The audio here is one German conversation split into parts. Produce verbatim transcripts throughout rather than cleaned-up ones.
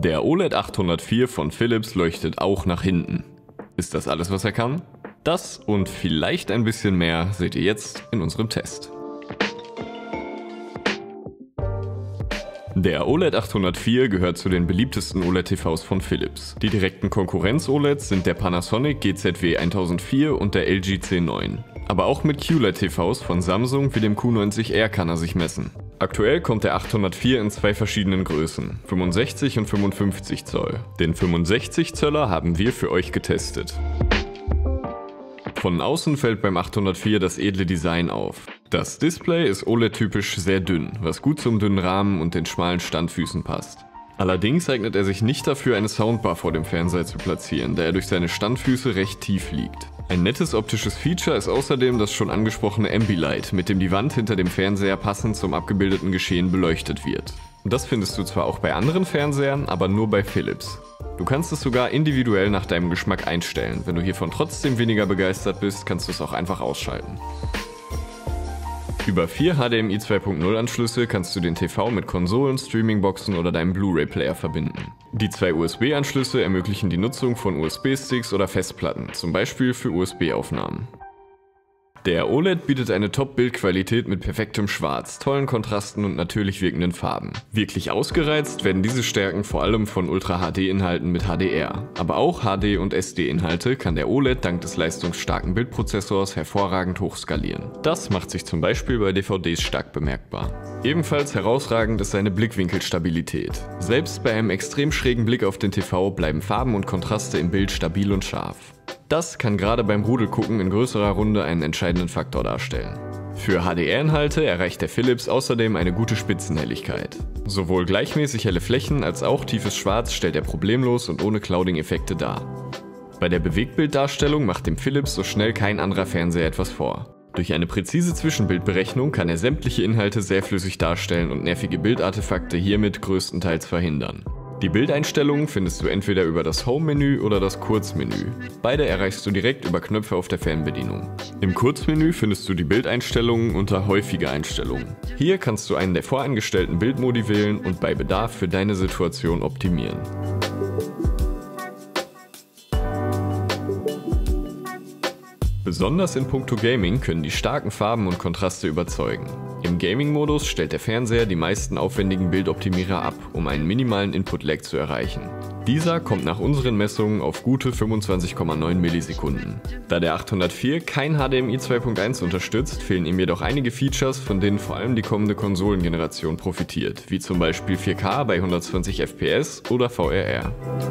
Der O L E D achthundertvier von Philips leuchtet auch nach hinten. Ist das alles, was er kann? Das und vielleicht ein bisschen mehr seht ihr jetzt in unserem Test. Der O L E D achthundertvier gehört zu den beliebtesten O L E D-T Vs von Philips. Die direkten Konkurrenz-O L E Ds sind der Panasonic G Z W tausendvier und der L G C neun. Aber auch mit Q L E D-T Vs von Samsung wie dem Q neunzig R kann er sich messen. Aktuell kommt der achthundertvier in zwei verschiedenen Größen, fünfundsechzig und fünfundfünfzig Zoll. Den fünfundsechzig Zöller haben wir für euch getestet. Von außen fällt beim achthundertvier das edle Design auf. Das Display ist O L E D-typisch sehr dünn, was gut zum dünnen Rahmen und den schmalen Standfüßen passt. Allerdings eignet er sich nicht dafür, eine Soundbar vor dem Fernseher zu platzieren, da er durch seine Standfüße recht tief liegt. Ein nettes optisches Feature ist außerdem das schon angesprochene Ambilight, mit dem die Wand hinter dem Fernseher passend zum abgebildeten Geschehen beleuchtet wird. Das findest du zwar auch bei anderen Fernsehern, aber nur bei Philips. Du kannst es sogar individuell nach deinem Geschmack einstellen. Wenn du hiervon trotzdem weniger begeistert bist, kannst du es auch einfach ausschalten. Über vier H D M I zwei Punkt null Anschlüsse kannst du den T V mit Konsolen, Streamingboxen oder deinem Blu-ray-Player verbinden. Die zwei U S B-Anschlüsse ermöglichen die Nutzung von U S B-Sticks oder Festplatten, zum Beispiel für U S B-Aufnahmen. Der O L E D bietet eine Top-Bildqualität mit perfektem Schwarz, tollen Kontrasten und natürlich wirkenden Farben. Wirklich ausgereizt werden diese Stärken vor allem von Ultra-H D-Inhalten mit H D R. Aber auch H D- und S D-Inhalte kann der O L E D dank des leistungsstarken Bildprozessors hervorragend hochskalieren. Das macht sich zum Beispiel bei D V Ds stark bemerkbar. Ebenfalls herausragend ist seine Blickwinkelstabilität. Selbst bei einem extrem schrägen Blick auf den T V bleiben Farben und Kontraste im Bild stabil und scharf. Das kann gerade beim Rudelgucken in größerer Runde einen entscheidenden Faktor darstellen. Für H D R-Inhalte erreicht der Philips außerdem eine gute Spitzenhelligkeit. Sowohl gleichmäßig helle Flächen als auch tiefes Schwarz stellt er problemlos und ohne Clouding-Effekte dar. Bei der Bewegtbilddarstellung macht dem Philips so schnell kein anderer Fernseher etwas vor. Durch eine präzise Zwischenbildberechnung kann er sämtliche Inhalte sehr flüssig darstellen und nervige Bildartefakte hiermit größtenteils verhindern. Die Bildeinstellungen findest du entweder über das Home-Menü oder das Kurzmenü. Beide erreichst du direkt über Knöpfe auf der Fernbedienung. Im Kurzmenü findest du die Bildeinstellungen unter Häufige Einstellungen. Hier kannst du einen der voreingestellten Bildmodi wählen und bei Bedarf für deine Situation optimieren. Besonders in puncto Gaming können die starken Farben und Kontraste überzeugen. Im Gaming-Modus stellt der Fernseher die meisten aufwendigen Bildoptimierer ab, um einen minimalen Input-Lag zu erreichen. Dieser kommt nach unseren Messungen auf gute fünfundzwanzig Komma neun Millisekunden. Da der achthundertvier kein H D M I zwei Punkt eins unterstützt, fehlen ihm jedoch einige Features, von denen vor allem die kommende Konsolengeneration profitiert, wie zum Beispiel vier K bei hundertzwanzig F P S oder V R R.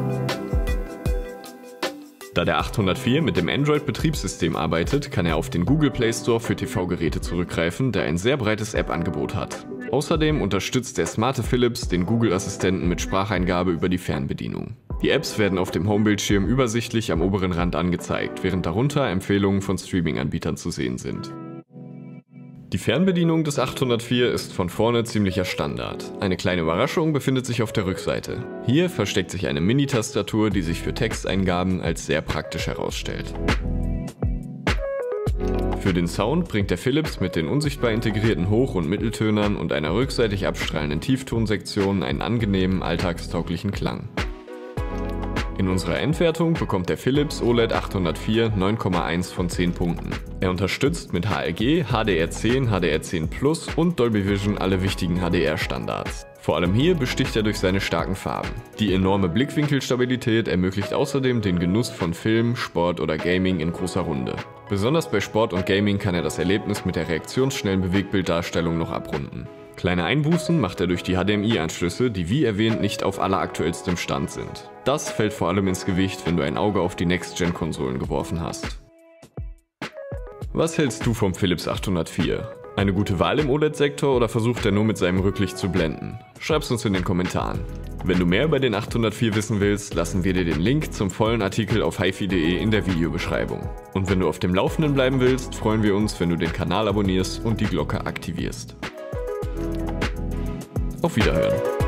Da der achthundertvier mit dem Android-Betriebssystem arbeitet, kann er auf den Google Play Store für T V-Geräte zurückgreifen, der ein sehr breites App-Angebot hat. Außerdem unterstützt der smarte Philips den Google-Assistenten mit Spracheingabe über die Fernbedienung. Die Apps werden auf dem Homebildschirm übersichtlich am oberen Rand angezeigt, während darunter Empfehlungen von Streaming-Anbietern zu sehen sind. Die Fernbedienung des achthundertvier ist von vorne ziemlicher Standard. Eine kleine Überraschung befindet sich auf der Rückseite. Hier versteckt sich eine Mini-Tastatur, die sich für Texteingaben als sehr praktisch herausstellt. Für den Sound bringt der Philips mit den unsichtbar integrierten Hoch- und Mitteltönern und einer rückseitig abstrahlenden Tieftonsektion einen angenehmen, alltagstauglichen Klang. In unserer Endwertung bekommt der Philips O L E D achthundertvier neun Komma eins von zehn Punkten. Er unterstützt mit H L G, H D R zehn, H D R zehn Plus und Dolby Vision alle wichtigen H D R-Standards. Vor allem hier besticht er durch seine starken Farben. Die enorme Blickwinkelstabilität ermöglicht außerdem den Genuss von Film, Sport oder Gaming in großer Runde. Besonders bei Sport und Gaming kann er das Erlebnis mit der reaktionsschnellen Bewegtbilddarstellung noch abrunden. Kleine Einbußen macht er durch die H D M I-Anschlüsse, die wie erwähnt nicht auf alleraktuellstem Stand sind. Das fällt vor allem ins Gewicht, wenn du ein Auge auf die Next-Gen-Konsolen geworfen hast. Was hältst du vom Philips achthundertvier? Eine gute Wahl im O L E D-Sektor oder versucht er nur mit seinem Rücklicht zu blenden? Schreib's uns in den Kommentaren. Wenn du mehr über den achthundertvier wissen willst, lassen wir dir den Link zum vollen Artikel auf hifi punkt de in der Videobeschreibung. Und wenn du auf dem Laufenden bleiben willst, freuen wir uns, wenn du den Kanal abonnierst und die Glocke aktivierst. Auf Wiederhören!